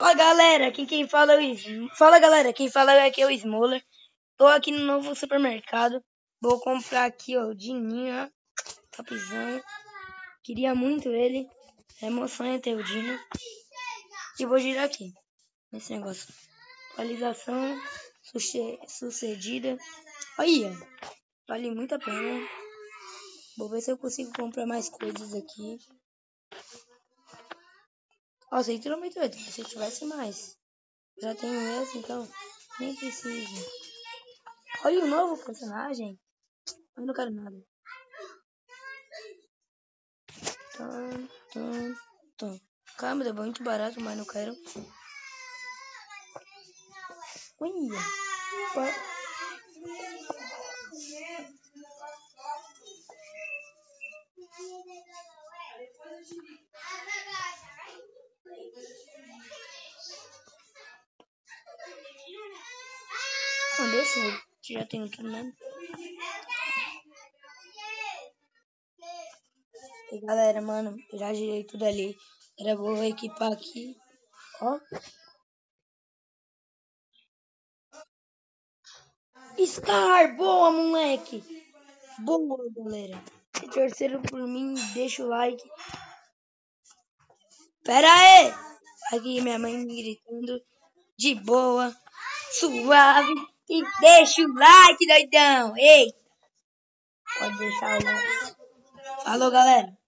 Fala galera, aqui quem fala é o Fala galera, quem fala aqui é o Smoller. Tô aqui no novo supermercado. Vou comprar aqui, ó, o Dininho, ó, topzão. Queria muito ele. É meu sonho ter o Dino. E vou girar aqui nesse negócio. Atualização sucedida. Olha, vale muito a pena. Vou ver se eu consigo comprar mais coisas aqui. Ó, 198, se tivesse mais. Já tenho esse, então nem preciso. Olha o novo personagem. Eu não quero nada. Calma, é muito barato, mas não quero. Olha. Não, deixa eu. Já tenho tudo mesmo. E galera, mano, já girei tudo ali. Agora vou equipar aqui. Ó. Scar, boa, moleque. Boa, galera. Se torceram por mim, deixa o like. Pera aí. Aqui minha mãe me gritando. De boa, suave. E deixa o like, doidão. Eita. Pode deixar o like. Falou, galera.